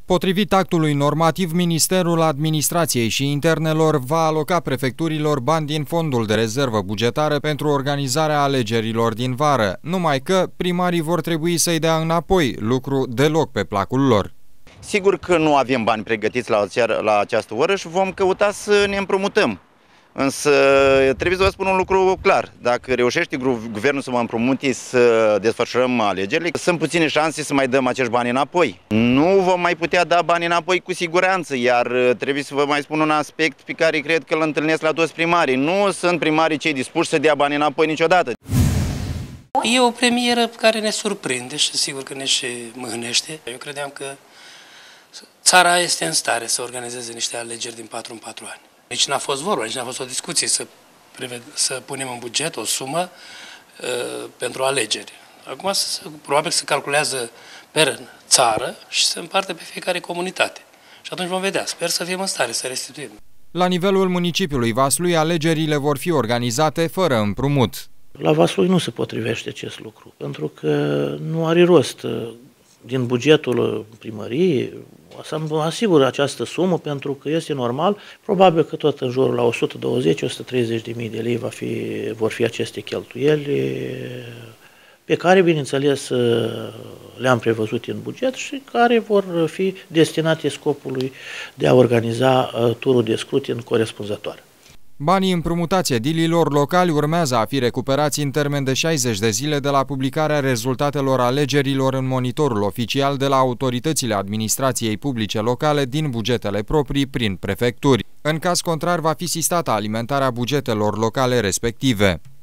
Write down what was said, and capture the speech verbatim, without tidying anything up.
Potrivit actului normativ, Ministerul Administrației și Internelor va aloca prefecturilor bani din fondul de rezervă bugetară pentru organizarea alegerilor din vară, numai că primarii vor trebui să-i dea înapoi, lucru deloc pe placul lor. Sigur că nu avem bani pregătiți la, la această oră și vom căuta să ne împrumutăm. Însă trebuie să vă spun un lucru clar. Dacă reușește guvernul să mă împrumute să desfășurăm alegerile, sunt puține șanse să mai dăm acești bani înapoi. Nu vom mai putea da bani înapoi cu siguranță, iar trebuie să vă mai spun un aspect pe care cred că îl întâlnesc la toți primarii. Nu sunt primarii cei dispuși să dea bani înapoi niciodată. E o premieră care ne surprinde și sigur că ne și mâhnește. Eu credeam că țara este în stare să organizeze niște alegeri din patru în patru ani. Nici n-a fost vorba, nici n-a fost o discuție să, preved, să punem în buget o sumă uh, pentru alegeri. Acum se, probabil se calculează pe țară și se împarte pe fiecare comunitate. Și atunci vom vedea. Sper să fim în stare să restituim. La nivelul municipiului Vaslui, alegerile vor fi organizate fără împrumut. La Vaslui nu se potrivește acest lucru, pentru că nu are rost. Din bugetul primăriei să asigur această sumă, pentru că este normal, probabil că tot în jurul la o sută douăzeci - o sută treizeci de mii de lei va fi, vor fi aceste cheltuieli pe care, bineînțeles, le-am prevăzut în buget și care vor fi destinate scopului de a organiza turul de scrutin corespunzător. Banii împrumutați edililor locali urmează a fi recuperați în termen de șaizeci de zile de la publicarea rezultatelor alegerilor în monitorul oficial de la autoritățile administrației publice locale din bugetele proprii prin prefecturi. În caz contrar, va fi sistată alimentarea bugetelor locale respective.